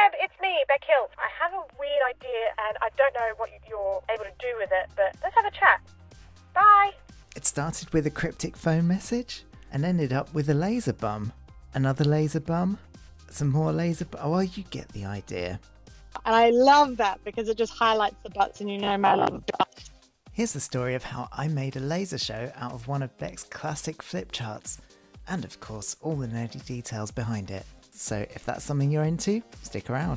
Deb, it's me, Beck Hill. I have a weird idea and I don't know what you're able to do with it, but let's have a chat. Bye. It started with a cryptic phone message and ended up with a laser bum. Another laser bum, some more laser bum. Oh, well, you get the idea. And I love that because it just highlights the butts and you know my love of butts. Here's the story of how I made a laser show out of one of Beck's classic flip charts. And of course, all the nerdy details behind it. So if that's something you're into, stick around.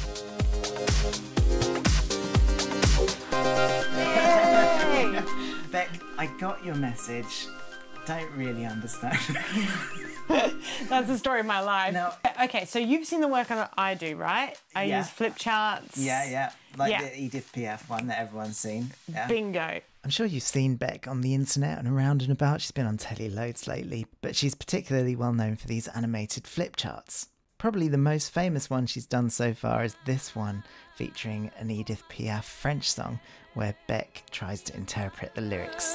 Yay! Beck, I got your message. Don't really understand. That's the story of my life. No. Okay, so you've seen the work that I do, right? I use flip charts. Yeah. Like the Edith Piaf one that everyone's seen. Yeah. Bingo. I'm sure you've seen Beck on the internet and around and about. She's been on telly loads lately, but she's particularly well known for these animated flip charts. Probably the most famous one she's done so far is this one, featuring an Edith Piaf French song, where Beck tries to interpret the lyrics.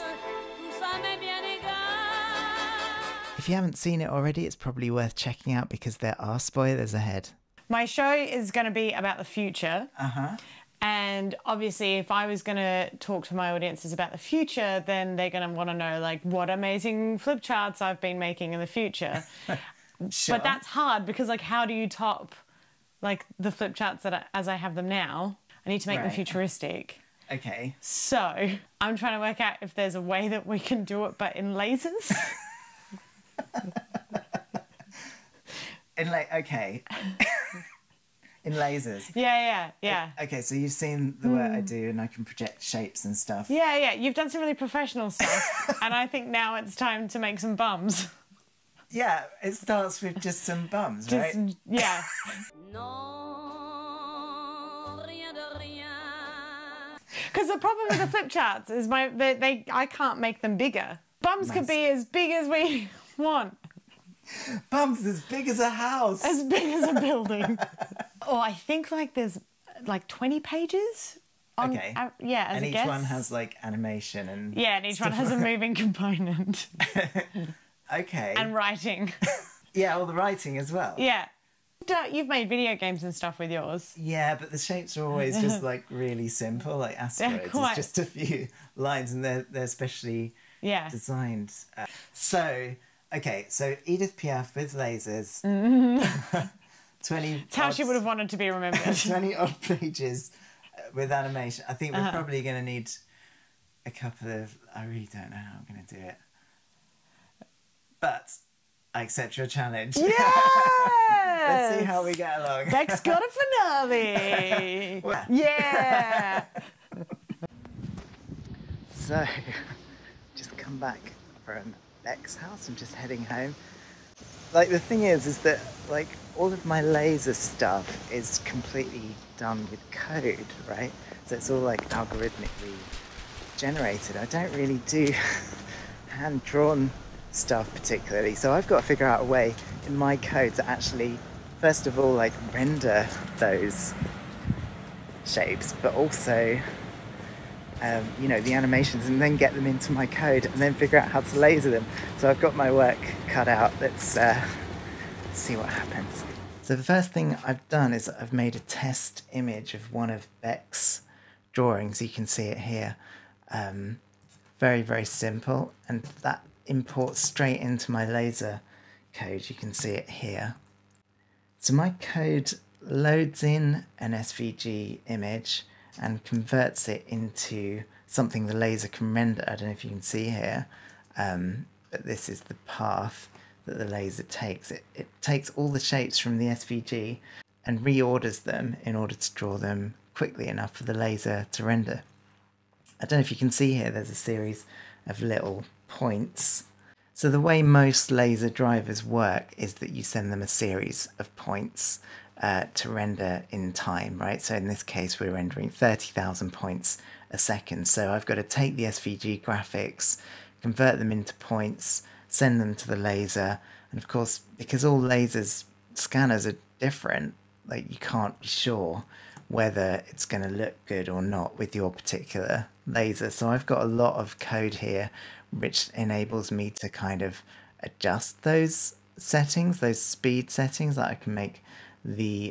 If you haven't seen it already, it's probably worth checking out because there are spoilers ahead. My show is going to be about the future. And obviously, if I was going to talk to my audiences about the future, then they're going to want to know, like, what amazing flip charts I've been making in the future. Sure. But that's hard because, like, how do you top, like, the flip charts that as I have them now? I need to make them futuristic. Okay. So I'm trying to work out if there's a way that we can do it, but in lasers. Okay. In lasers. Yeah. Okay, so you've seen the work I do and I can project shapes and stuff. Yeah. You've done some really professional stuff. And I think now it's time to make some bums. Yeah, it starts with just some bums, right? Yeah. Because the problem with the flip charts is I can't make them bigger. Bums could be as big as we want. Bums as big as a house. As big as a building. Oh, I think like there's like 20 pages. Okay. Yeah, as and a each guess. one has like animation and... Yeah, and each one has a moving component. Okay. And writing. Yeah, all the writing as well. Yeah. You've made video games and stuff with yours. Yeah, but the shapes are always just like really simple, like asteroids. It's just a few lines and they're specially designed. Okay, so Edith Piaf with lasers. 20. It's how she would have wanted to be remembered. 20 odd pages with animation. I think we're probably going to need a couple of... I really don't know how I'm going to do it. But I accept your challenge. Yes! Let's see how we get along. Beck's got a finale. Yeah! So, just come back from Beck's house. I'm just heading home. Like, the thing is that, like, all of my laser stuff is completely done with code, right? So it's all, like, algorithmically generated. I don't really do hand-drawn stuff particularly, so I've got to figure out a way in my code to actually, first of all, like, render those shapes, but also you know, the animations, and then get them into my code and then figure out how to laser them. So I've got my work cut out. Let's see what happens. So the first thing I've done is I've made a test image of one of Beck's drawings. You can see it here. Very, very simple, and that imports straight into my laser code. You can see it here. So my code loads in an SVG image and converts it into something the laser can render. I don't know if you can see here, but this is the path that the laser takes. It takes all the shapes from the SVG and reorders them in order to draw them quickly enough for the laser to render. I don't know if you can see here, there's a series of little points. So the way most laser drivers work is that you send them a series of points to render in time, right? So in this case, we're rendering 30,000 points a second. So I've got to take the SVG graphics, convert them into points, send them to the laser. And of course, because all lasers scanners are different, like you can't be sure whether it's going to look good or not with your particular laser. So I've got a lot of code here which enables me to kind of adjust those settings, those speed settings, that I can make the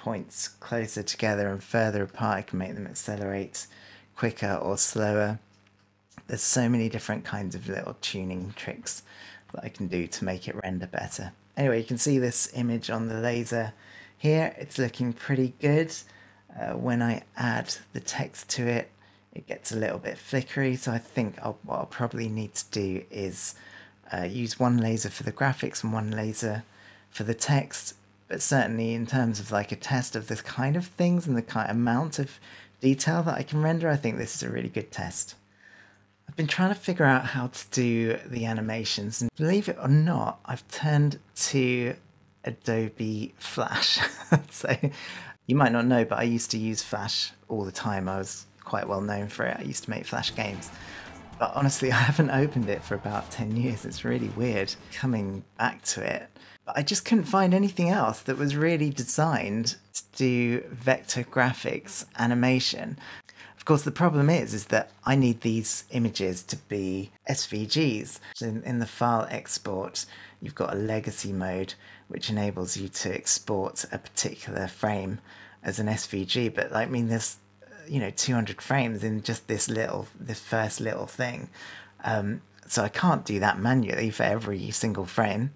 points closer together and further apart, I can make them accelerate quicker or slower. There's so many different kinds of little tuning tricks that I can do to make it render better. Anyway, you can see this image on the laser here. It's looking pretty good. When I add the text to it, it gets a little bit flickery, so I think what I'll probably need to do is use one laser for the graphics and one laser for the text. But certainly in terms of like a test of the kind of things and the kind of amount of detail that I can render, I think this is a really good test. I've been trying to figure out how to do the animations, and believe it or not, I've turned to Adobe Flash. So you might not know, but I used to use Flash all the time. I was quite well known for it. I used to make Flash games. But honestly, I haven't opened it for about 10 years. It's really weird coming back to it. But I just couldn't find anything else that was really designed to do vector graphics animation. Of course, the problem is that I need these images to be SVGs. So in the file export, you've got a legacy mode, which enables you to export a particular frame as an SVG. But I mean, there's 200 frames in just this first little thing. So I can't do that manually for every single frame.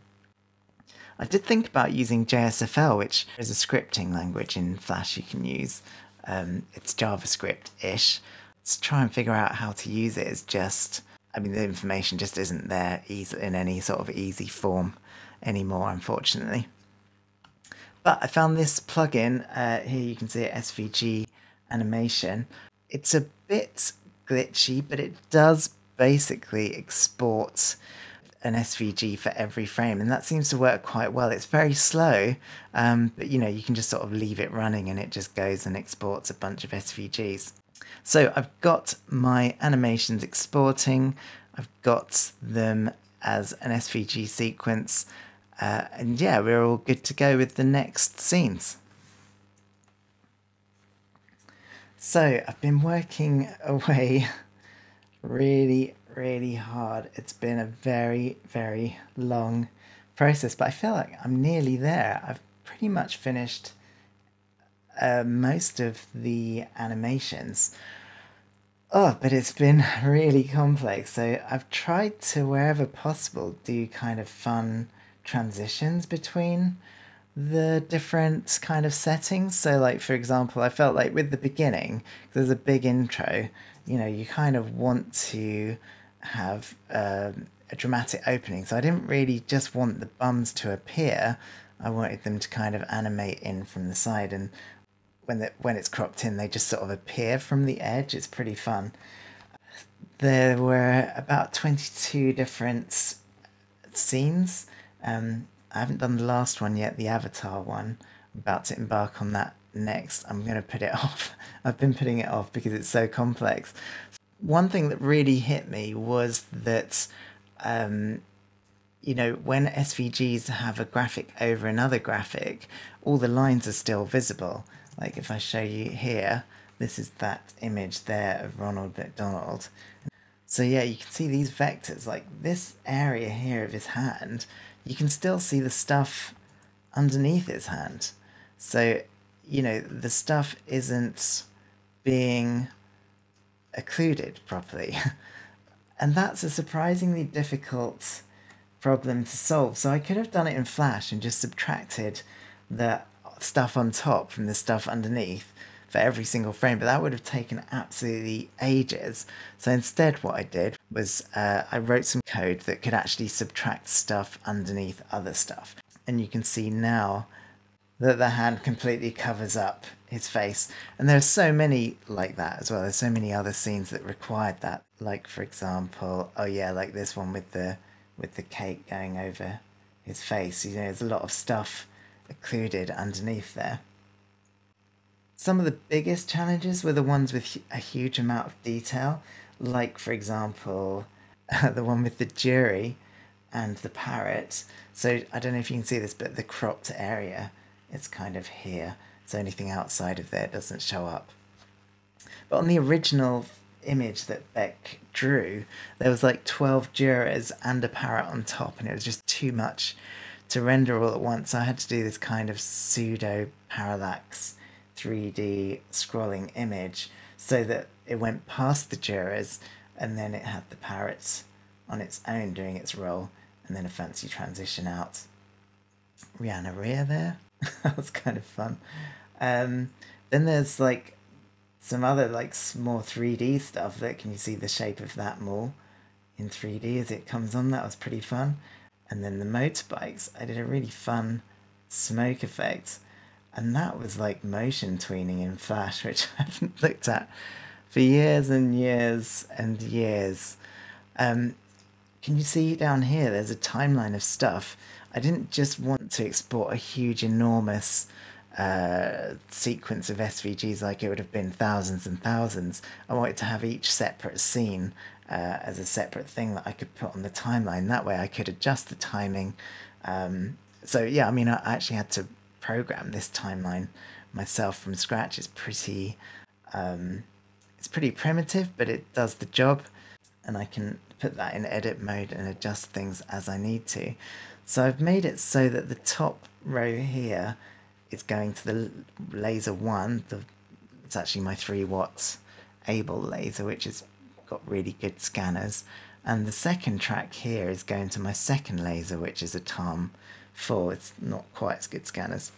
I did think about using JSFL, which is a scripting language in Flash you can use. It's JavaScript-ish. To try and figure out how to use it is just, the information just isn't there in any sort of easy form anymore, unfortunately. But I found this plugin, here you can see it, SVG animation. It's a bit glitchy, but it does basically export an SVG for every frame, and that seems to work quite well. It's very slow, but you can just sort of leave it running and it just goes and exports a bunch of SVGs. So I've got my animations exporting, I've got them as an SVG sequence, and yeah, we're all good to go with the next scenes. So I've been working away really hard. It's been a very long process, but I feel like I'm nearly there. I've pretty much finished most of the animations. But it's been really complex. So I've tried to, wherever possible, do kind of fun transitions between the different kind of settings. So like, for example, I felt like with the beginning, there's a big intro, you kind of want to have a dramatic opening. So I didn't really just want the bums to appear. I wanted them to kind of animate in from the side, and when it's cropped in, they just sort of appear from the edge. It's pretty fun. There were about 22 different scenes. I haven't done the last one yet, the Avatar one. I'm about to embark on that next. I'm going to put it off. I've been putting it off because it's so complex. One thing that really hit me was that, when SVGs have a graphic over another graphic, all the lines are still visible. Like if I show you here, this is that image there of Ronald McDonald. So yeah, you can see these vectors, like this area here of his hand, you can still see the stuff underneath his hand. So, the stuff isn't being occluded properly. And that's a surprisingly difficult problem to solve. So I could have done it in Flash and just subtracted the stuff on top from the stuff underneath for every single frame, but that would have taken absolutely ages. So instead what I did was I wrote some code that could actually subtract stuff underneath other stuff. And you can see now that the hand completely covers up his face. And there are so many like that as well. There's so many other scenes that required that. Like, for example, like this one with the cake going over his face. There's a lot of stuff occluded underneath there. Some of the biggest challenges were the ones with a huge amount of detail, like, for example, the one with the jury and the parrot. So I don't know if you can see this, but the cropped area, it's kind of here. So anything outside of there doesn't show up. But on the original image that Beck drew, there was like 12 jurors and a parrot on top, and it was just too much to render all at once, I had to do this kind of pseudo parallax 3D scrolling image so that it went past the jurors and then it had the parrots on its own doing its role, and then a fancy transition out. Rihanna Rhea there. That was kind of fun. Then there's like some other like more 3D stuff. That can you see the shape of that more in 3D as it comes on? That was pretty fun. And then the motorbikes, I did a really fun smoke effect, and that was like motion tweening in Flash, which I haven't looked at for years and years and years. Can you see down here there's a timeline of stuff. I didn't just want to export a huge enormous sequence of SVGs like it would have been thousands and thousands. I wanted to have each separate scene as a separate thing that I could put on the timeline. That way I could adjust the timing. So yeah, I mean, I actually had to program this timeline myself from scratch. It's pretty primitive, but it does the job, and I can put that in edit mode and adjust things as I need to. So I've made it so that the top row here is going to the laser 1. It's actually my 3 watts Able laser, which has got really good scanners. And the second track here is going to my second laser, which is a TARM 4. It's not quite as good scanners.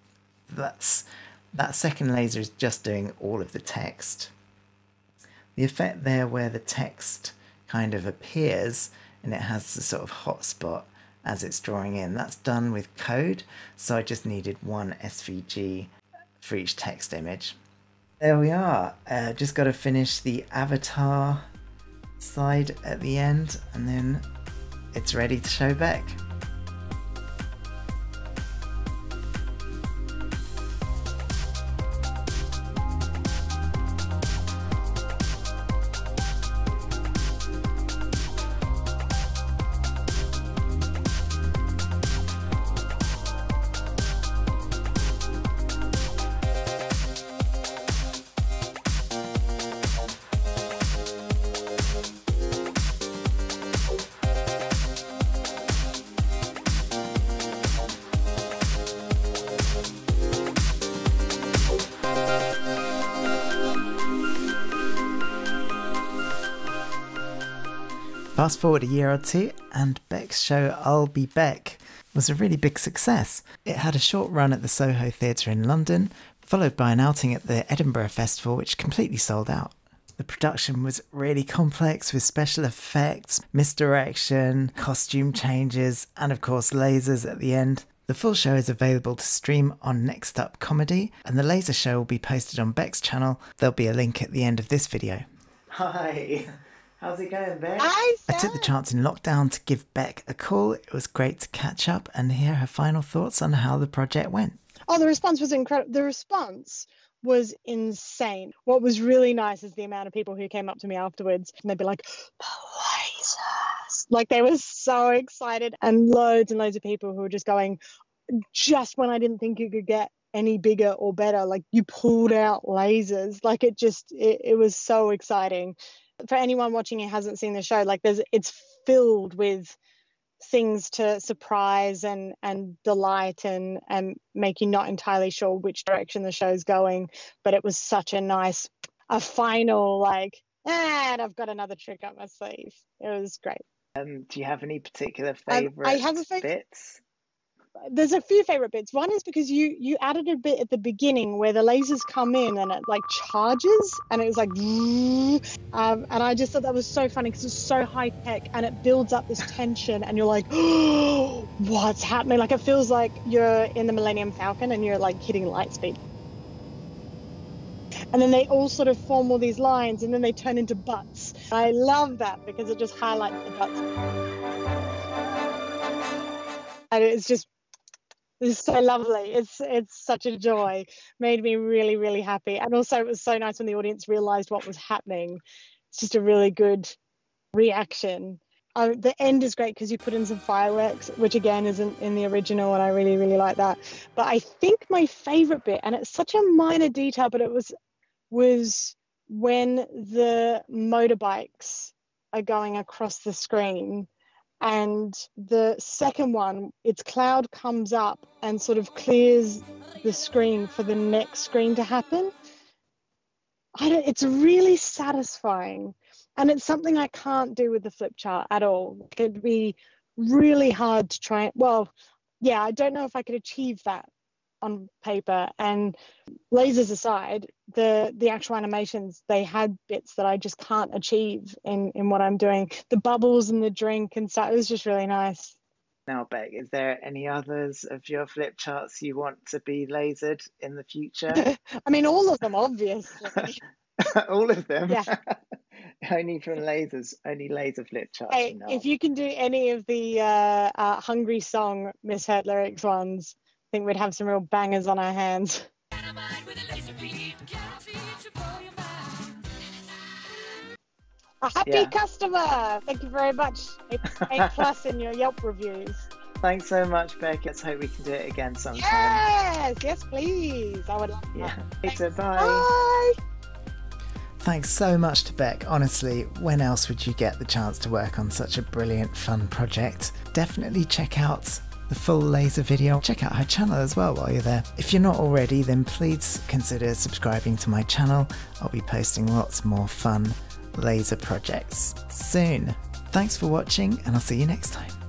That second laser is just doing all of the text. The effect there where the text kind of appears and it has the sort of hotspot as it's drawing in, that's done with code, so I just needed one SVG for each text image. There we are. Just got to finish the avatar side at the end, and then it's ready to show back. Fast forward a year or two, and Beck's show I'll Be Beck was a really big success. It had a short run at the Soho Theatre in London, followed by an outing at the Edinburgh Festival, which completely sold out. The production was really complex with special effects, misdirection, costume changes, and of course lasers at the end. The full show is available to stream on Next Up Comedy, and the laser show will be posted on Beck's channel. There'll be a link at the end of this video. Hi! How's it going, Beck? Hi, Sam. I took the chance in lockdown to give Beck a call. It was great to catch up and hear her final thoughts on how the project went. Oh, the response was incredible. The response was insane. What was really nice is the amount of people who came up to me afterwards and they'd be like, the lasers. Like, they were so excited, and loads of people who were just going, just when I didn't think you could get any bigger or better, like, you pulled out lasers. Like, it was so exciting. For anyone watching who hasn't seen the show, like, it's filled with things to surprise and delight and make you not entirely sure which direction the show's going. But it was such a final, like, and I've got another trick up my sleeve. It was great. Do you have any particular favourite I have bits? There's a few favorite bits. One is because you added a bit at the beginning where the lasers come in and it like charges, and it was like and I just thought that was so funny because it's so high tech and it builds up this tension and you're like, oh, what's happening? Like, it feels like you're in the Millennium Falcon and you're like hitting light speed. And then they all sort of form all these lines and then they turn into butts. I love that because it just highlights the butts. And it's so lovely. It's such a joy. Made me really, really happy. And also it was so nice when the audience realised what was happening. It's just a really good reaction. The end is great because you put in some fireworks, which again isn't in the original, and I really, really like that. But I think my favourite bit, and it's such a minor detail, but it was when the motorbikes are going across the screen And the second one, its cloud comes up and sort of clears the screen for the next screen to happen. It's really satisfying, and it's something I can't do with the flip chart at all. It'd be really hard to try. Well, yeah, I don't know if I could achieve that on paper. And lasers aside, the actual animations, they had bits that I just can't achieve in what I'm doing. The bubbles and the drink and stuff, it was just really nice. Now, Beck, is there any others of your flip charts you want to be lasered in the future? I mean, all of them, obviously. All of them? Yeah. Only from lasers, only laser flip charts. Hey, if you can do any of the Hungry Song Miss Hurt Lyrics ones, I think we'd have some real bangers on our hands. A happy customer! Thank you very much. A+ in your Yelp reviews. Thanks so much, Beck. Let's hope we can do it again sometime. Yes, please. I would love that. Later, bye. Bye. Thanks so much to Beck. Honestly, when else would you get the chance to work on such a brilliant, fun project? Definitely check out the full laser video. Check out her channel as well while you're there. If you're not already, then please consider subscribing to my channel. I'll be posting lots more fun laser projects soon. Thanks for watching, and I'll see you next time.